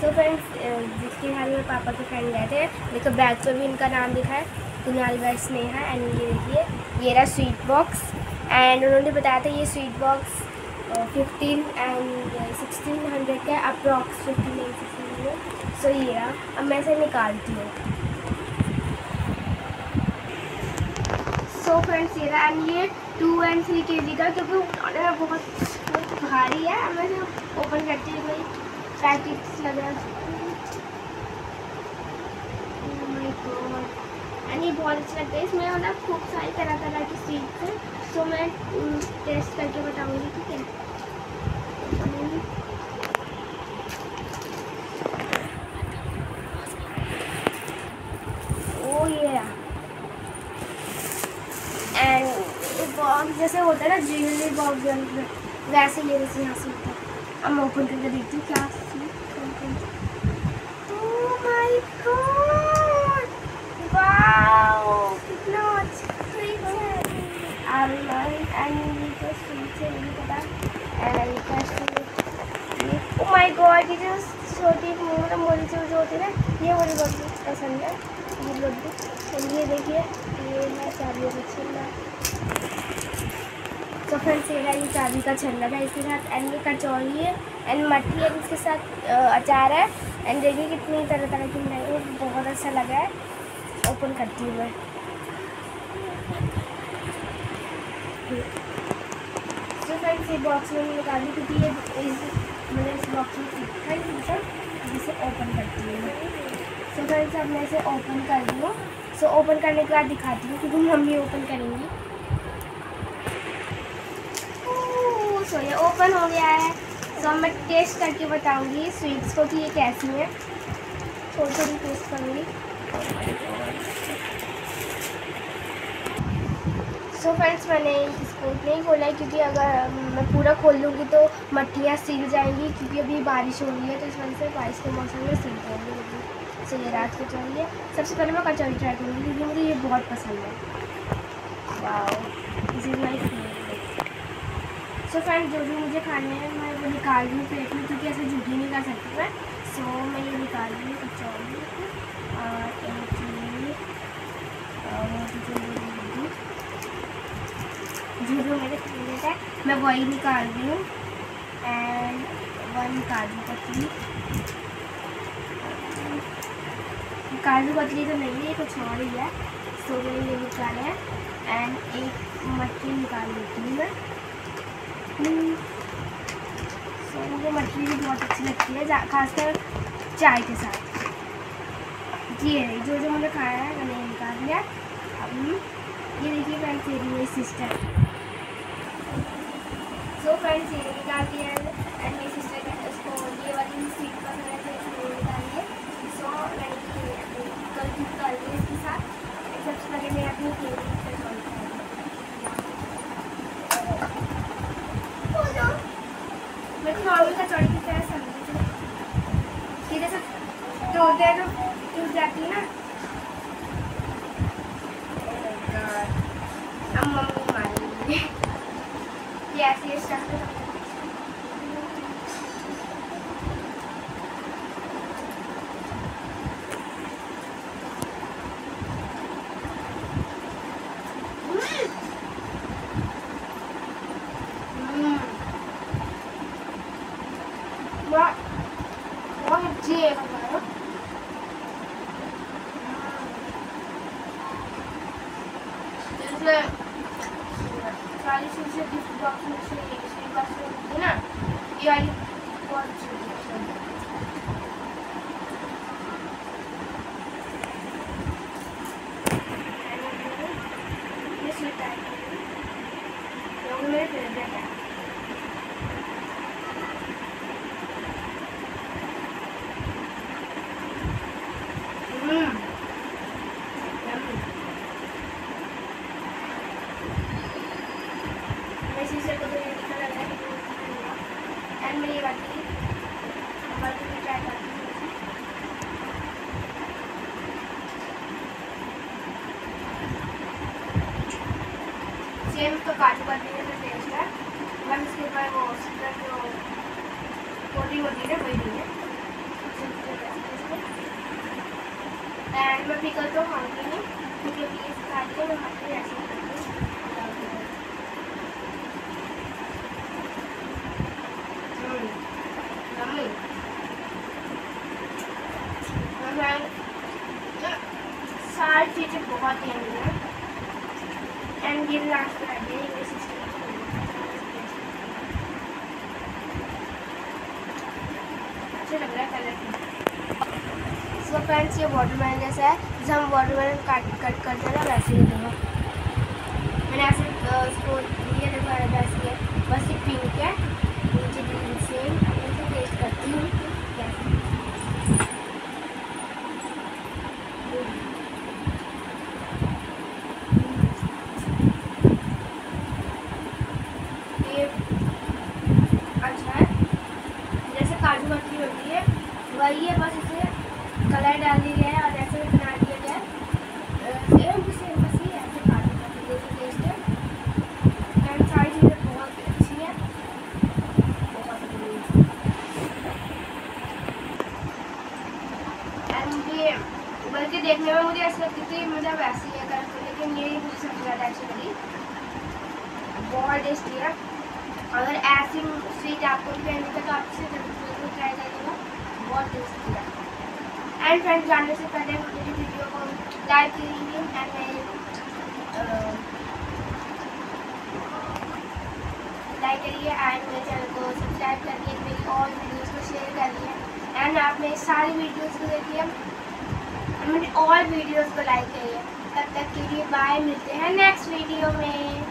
So friends, जिसके घर में पापा के फ्रेंड गए थे, देखो बैग पे भी इनका नाम लिखा है, कुणाल बाय स्नेहा। एंड ये देखिए, ये रहा स्वीट बॉक्स। एंड उन्होंने बताया था ये स्वीट बॉक्स 15 एंड 1600 का, अप्रॉक्स 15 एंड 1600। सो ये रहा, अब मैं इसे निकालती हूँ। सो फ्रेंड्स, ये रहा। एंड ये 2 and 3 kg का, क्योंकि उठाने में बहुत भारी है। अब मैं इसे ओपन करती हूँ, भाई पैकेट्स लग रहा है। एंड ये बहुत अच्छा लगता है, इसमें मतलब खूब सारी तरह तरह की स्वीट्स है। सो मैं टेस्ट करके बताऊँगी, ठीक है। ओ ये एंड बॉक्स जैसे होता है ना, ज्वेलरी बॉक्स, वैसे ये जैसे यहाँ से होता है। अब मैं ओपन करके देखती हूँ क्या कितना अच्छा स्वीट है। ओ माय गॉड, ये जो छोटी मोटी जो होती है ना, ये मुझे बहुत पसंद है, ये लड्डू। ये देखिए, ये है चाबी का छल्ला। तो फ्रेंड्स, ये चाबी का छल्ला है इसके साथ। एंड ये कचौड़ी है एंड मट्ठी है, इसके साथ अचार है। एंड देखिए कितनी तरह तरह की मिठाई है, बहुत अच्छा लगा है। ओपन करती हूँ मैं। तो फ्रेंड्स, ये बॉक्स में निकाली, क्योंकि ये मैंने इस बॉक्स में सीखा है, जिसे ओपन करती हूँ मैं। सो फ्रेंड्स, अब मैं इसे ओपन कर रही हूँ। सो ओपन करने के बाद दिखाती हूँ, क्योंकि मम्मी ओपन करेंगी। सो ये ओपन हो गया है। सो मैं टेस्ट करके बताऊँगी स्वीट्स को कि ये कैसी है। थोड़ी थोड़ी टेस्ट करूँगी। सो फ्रेंड्स, मैंने इसको नहीं खोला है, क्योंकि अगर मैं पूरा खोल लूँगी तो मट्ठियाँ सील जाएंगी, क्योंकि अभी बारिश हो रही है, तो इस वजह से बारिश के मौसम में सील जाएंगी। सो ये रात को चाहिए। सबसे पहले मैं कचौड़ी ट्राई करूँगी, क्योंकि मुझे ये बहुत पसंद है। Wow, this is my favourite. So friends, जो भी मुझे खाने हैं मैं वो निकाल रही हूँ प्लेट में, क्योंकि ऐसे झूठी नहीं कर सकती मैं। सो मैं ये निकाल रही हूँ कचौड़ी और जो मेरे फेवरेट है, मैं वही निकाल रही हूँ। एंड काजू कतली तो नहीं है, कुछ और ही है। सो मैंने ये निकाला है। एंड एक मछली निकाल लेती हूँ मैं। सो मुझे मछली भी बहुत अच्छी लगती है, खासकर चाय के साथ। ये जो जो मुझे खाया है मैंने निकाल दिया। अब ये देखिए फ्रेंड्स, मेरी सिस्टर। सो फ्रेंड्स, ये निकाल दिया है। एंड मेरी सिस्टर का उसको ये वाली स्वीट पसंद है, तो इसको निकाल दिया। सो मैंने कल निकाल दिया इसके साथ। सबसे पहले मैं अपनी फेवरेट कचौड़ी मैं तो नॉर्मल कचौड़ी की तरह समझी थी, जैसे होते हैं जो टूट जाती है ना। अब मम्मी मारेंगे ये ऐसे स्टार्ट। बहुत अच्छी है सारी चीज़ें गिफ्ट बॉक्स में से स्वीट बॉक्स में होती है ना, ये वाली बहुत अच्छी है। ये स्वीट है, ये मेरे फेवरेट है। सीजर को तो ये दिखा लग रहा है। एंड मैं ये बात भी ट्राई करती हूँ। सेम तो काजू कतली में टेस्ट है, बस इसके ऊपर वो जो कोटिंग होती है ना, वही नहीं है। पिकल तो खाऊंगी नहीं क्योंकि अभी ये खा के मैं मटरी ऐसे सारी चीज़ें बहुत ही हैं एंड ये लास्ट अच्छा लग रहा है कलर। सो फ्रेंड्स ये वाटरमेलन जैसा है, जैसे हम वाटरमेलन कट करते हैं ना वैसे ही देखो मैंने ऐसे इसको ये देखो वैसे है, बस ये पिंक है नीचे ग्रीन सेम। अब इसे टेस्ट करती हूँ कैसे। ये अच्छा है, जैसे काजू कतली होती है वही है, बस इसे कलर डाल दिया गया है और ऐसे बना दिया गया है सेम टू सेम, बस ये ऐसे काजू कतली जैसे टेस्ट है एंड सारी चीज़ें बहुत अच्छी है, बहुत एंड ये बल्कि देखने में मुझे ऐसा लगती थी मतलब वैसी है कलरफुल, लेकिन ये मुझे सबसे ज़्यादा अच्छी लगी, बहुत टेस्टी है। अगर ऐसी स्वीट आपको भी पहनने का तो आप इसे जरूर ट्राई करिएगा, बहुत टेस्टी है। एंड फ्रेंड्स जानने से पहले मेरी वीडियो को लाइक कीजिए एंड लाइक करिए एंड मेरे चैनल को सब्सक्राइब करिए, मेरी और वीडियोस को शेयर करिए एंड आप मेरी सारी वीडियोस को देखिए, मेरी और वीडियोस को लाइक करिए। तब तक के लिए बाय, मिलते हैं नेक्स्ट वीडियो में।